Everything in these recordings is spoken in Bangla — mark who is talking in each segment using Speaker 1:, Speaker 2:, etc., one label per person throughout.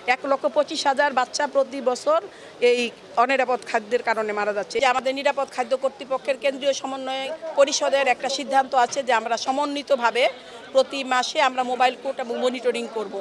Speaker 1: 1,25,000 বাচ্চা প্রতি বছর এই অনিরাপদ খাদ্যের কারণে মারা যাচ্ছে। আমাদের নিরাপদ খাদ্য কর্তৃপক্ষের কেন্দ্রীয় সমন্বয় পরিষদের একটা সিদ্ধান্ত আছে যে আমরা সমন্বিতভাবে প্রতি মাসে আমরা মোবাইল কোর্ট এবং মনিটরিং করব।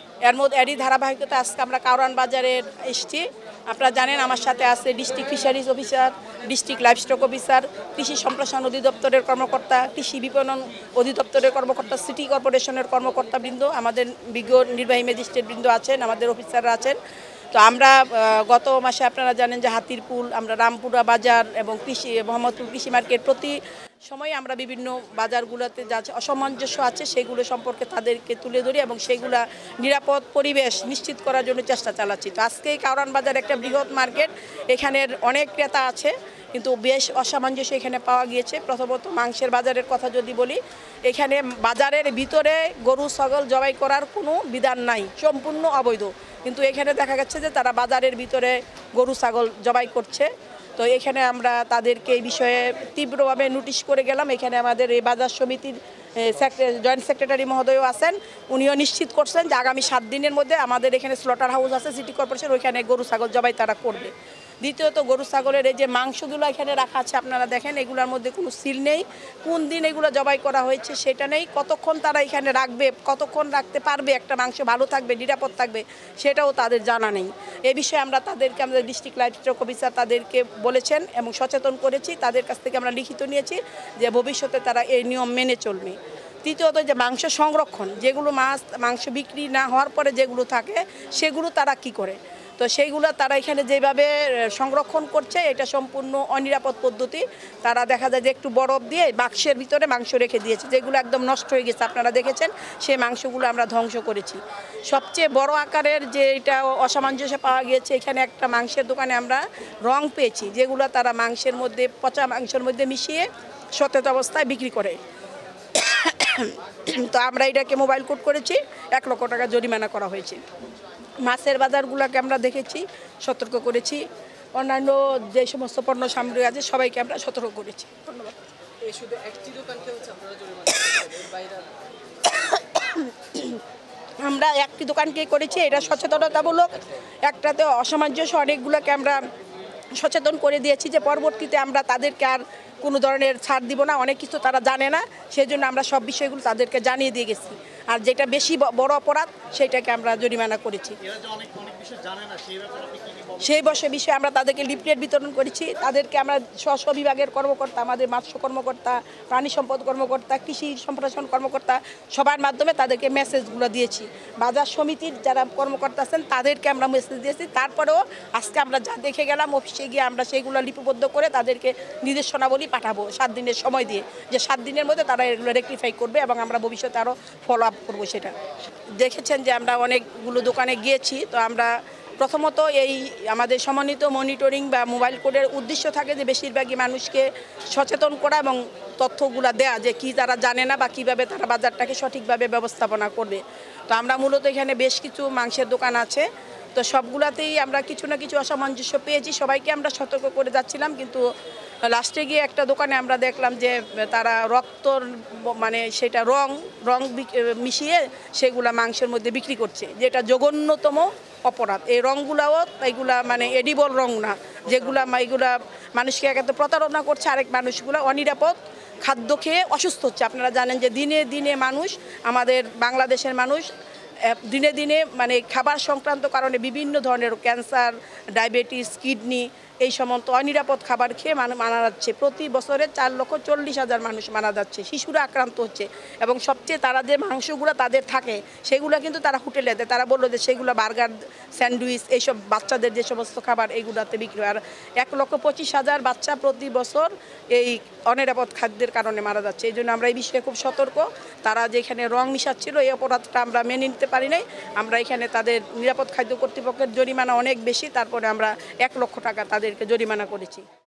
Speaker 1: এরই ধারাবাহিকতা আজকে আমরা কারওয়ান বাজারে এসেছি। আপনারা জানেন আমার সাথে আছে district fisheries officer, district livestock officer, কৃষি সম্প্রসারণ অধিদপ্তরের কর্মকর্তা, কৃষি বিপণন অধিদপ্তরের কর্মকর্তা, সিটি কর্পোরেশনের কর্মকর্তাবৃন্দ, আমাদের বিজ্ঞ নির্বাহী ম্যাজিস্ট্রেটবৃন্দ আছেন, আমাদের অফিসাররা আছেন। তো আমরা গত মাসে আপনারা জানেন যে হাতিরপুল, আমরা রামপুরা বাজার এবং মোহাম্মদপুর কৃষি মার্কেট প্রতি সময় আমরা বিভিন্ন বাজারগুলোতে যা অসামঞ্জস্য আছে সেগুলো সম্পর্কে তাদেরকে তুলে ধরি এবং সেগুলা নিরাপদ পরিবেশ নিশ্চিত করার জন্য চেষ্টা চালাচ্ছি। তো আজকেই কারওয়ান বাজার একটা বৃহৎ মার্কেট, এখানের অনেক ক্রেতা আছে কিন্তু বেশ অসামঞ্জস্য এখানে পাওয়া গিয়েছে। প্রথমত মাংসের বাজারের কথা যদি বলি, এখানে বাজারের ভিতরে গরু ছাগল জবাই করার কোনো বিধান নাই, সম্পূর্ণ অবৈধ। কিন্তু এখানে দেখা যাচ্ছে যে তারা বাজারের ভিতরে গরু ছাগল জবাই করছে। তো এখানে আমরা তাদেরকে এই বিষয়ে তীব্রভাবে নোটিশ করে গেলাম। এখানে আমাদের এই বাজার সমিতির জয়েন্ট সেক্রেটারি মহোদয়ও আছেন, উনিও নিশ্চিত করছেন যে আগামী 7 দিনের মধ্যে আমাদের এখানে স্লটার হাউস আছে সিটি কর্পোরেশন, ওইখানে গরু ছাগল জবাই তারা করবে। দ্বিতীয়ত গরু ছাগলের এই যে মাংসগুলো এখানে রাখা আছে আপনারা দেখেন, এগুলোর মধ্যে কোনো সিল নেই, কোন দিন এগুলো জবাই করা হয়েছে সেটা নেই, কতক্ষণ তারা এখানে রাখবে, কতক্ষণ রাখতে পারবে একটা মাংস ভালো থাকবে নিরাপদ থাকবে সেটাও তাদের জানা নেই। এই বিষয়ে আমরা তাদেরকে, আমাদের ডিস্ট্রিক্ট লাইভস্টক অফিসার তাদেরকে বলেছেন এবং সচেতন করেছি, তাদের কাছ থেকে আমরা লিখিত নিয়েছি যে ভবিষ্যতে তারা এই নিয়ম মেনে চলবে। তৃতীয়ত যে মাংস সংরক্ষণ, যেগুলো মাংস বিক্রি না হওয়ার পরে যেগুলো থাকে সেগুলো তারা কি করে, তো সেইগুলো তারা এখানে যেভাবে সংরক্ষণ করছে এটা সম্পূর্ণ অনিরাপদ পদ্ধতি। তারা দেখা যায় যে একটু বরফ দিয়ে বাক্সের ভিতরে মাংস রেখে দিয়েছে, যেগুলো একদম নষ্ট হয়ে গেছে আপনারা দেখেছেন, সেই মাংসগুলো আমরা ধ্বংস করেছি। সবচেয়ে বড় আকারের যে এটা অসামঞ্জস্য পাওয়া গিয়েছে, এখানে একটা মাংসের দোকানে আমরা রং পেয়েছি, যেগুলো তারা মাংসের মধ্যে, পচা মাংসের মধ্যে মিশিয়ে সতেজ অবস্থায় বিক্রি করে। তো আমরা এটাকে মোবাইল কোর্ট করেছি, 1 লক্ষ টাকা জরিমানা করা হয়েছে। মাছের বাজারগুলোকে আমরা দেখেছি, সতর্ক করেছি, অন্যান্য যে সমস্ত পণ্য সামগ্রী আছে সবাইকে আমরা সতর্ক করেছি। ধন্যবাদ। আমরা একটি দোকানকে করেছি, এটা সচেতনতামূলক, একটাতে অসামঞ্জস্য অনেকগুলোকে আমরা সচেতন করে দিয়েছি যে পরবর্তীতে আমরা তাদেরকে আর কোনো ধরনের ছাড় দিব না, অনেক কিছু তারা জানে না, সেই জন্য আমরা সব বিষয়গুলো তাদেরকে জানিয়ে দিয়ে গেছি। আর যেটা বেশি বড় অপরাধ সেটাকে আমরা জরিমানা করেছি। সেই বিষয়ে আমরা তাদেরকে লিফলেট বিতরণ করেছি, তাদেরকে আমরা স্ব বিভাগের কর্মকর্তা, আমাদের মৎস্য কর্মকর্তা, প্রাণী সম্পদ কর্মকর্তা, কৃষি সম্প্রসারণ কর্মকর্তা সবার মাধ্যমে তাদেরকে মেসেজগুলো দিয়েছি। বাজার সমিতির যারা কর্মকর্তা আছেন তাদেরকে আমরা মেসেজ দিয়েছি। তারপরেও আজকে আমরা যা দেখে গেলাম অফিসে গিয়ে আমরা সেইগুলো লিপিবদ্ধ করে তাদেরকে নির্দেশনাবলী পাঠাবো 7 দিনের সময় দিয়ে, যে 7 দিনের মধ্যে তারা এগুলো রেকটিফাই করবে এবং আমরা ভবিষ্যতে আরও ফলো আপ করবো। সেটা দেখেছেন যে আমরা অনেকগুলো দোকানে গিয়েছি। তো আমরা প্রথমত এই আমাদের সমন্বিত মনিটরিং বা মোবাইল কোডের উদ্দেশ্য থাকে যে বেশিরভাগই মানুষকে সচেতন করা এবং তথ্যগুলো দেয়া যে কি তারা জানে না বা কীভাবে তারা বাজারটাকে সঠিকভাবে ব্যবস্থাপনা করবে। তো আমরা মূলত এখানে বেশ কিছু মাংসের দোকান আছে, তো সবগুলাতেই আমরা কিছু না কিছু অসামঞ্জস্য পেয়েছি, সবাইকে আমরা সতর্ক করে যাচ্ছিলাম। কিন্তু লাস্টে গিয়ে একটা দোকানে আমরা দেখলাম যে তারা রক্তর মানে সেটা রং মিশিয়ে সেগুলা মাংসের মধ্যে বিক্রি করছে, যেটা জঘন্যতম অপরাধ। এই রঙগুলাও এইগুলা মানে এডিবল রং না, যেগুলা এইগুলা মানুষকে একান্ত প্রতারণা করছে, আরেক মানুষগুলো অনিরাপদ খাদ্য খেয়ে অসুস্থ হচ্ছে। আপনারা জানেন যে দিনে দিনে মানুষ, আমাদের বাংলাদেশের মানুষ দিনে দিনে মানে খাবার সংক্রান্ত কারণে বিভিন্ন ধরনের ক্যান্সার, ডায়াবেটিস, কিডনি এই সমস্ত অনিরাপদ খাবার খেয়ে মারা যাচ্ছে। প্রতি বছরে 4,40,000 মানুষ মারা যাচ্ছে, শিশুরা আক্রান্ত হচ্ছে। এবং সবচেয়ে তারা যে মাংসগুলো তাদের থাকে সেগুলো কিন্তু তারা হোটেলে দেয়, তারা বললো যে সেগুলো বার্গার, স্যান্ডউইচ, এইসব বাচ্চাদের যে সমস্ত খাবার এইগুলোতে বিক্রি হয়। আর 1,25,000 বাচ্চা প্রতি বছর এই অনিরাপদ খাদ্যের কারণে মারা যাচ্ছে। এই জন্য আমরা এই বিষয়ে খুব সতর্ক। তারা যেখানে রং মিশাচ্ছিল এই অপরাধটা আমরা মেনে নিতে পারি নাই। আমরা এখানে তাদের নিরাপদ খাদ্য কর্তৃপক্ষের জরিমানা অনেক বেশি, তারপরে আমরা 1 লক্ষ টাকা তাদেরকে জরিমানা করেছি।